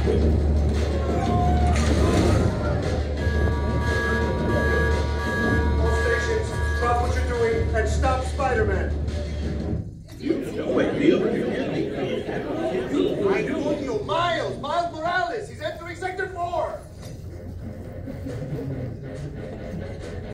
All stations, drop what you're doing and stop Spider-Man. Wait, Neil?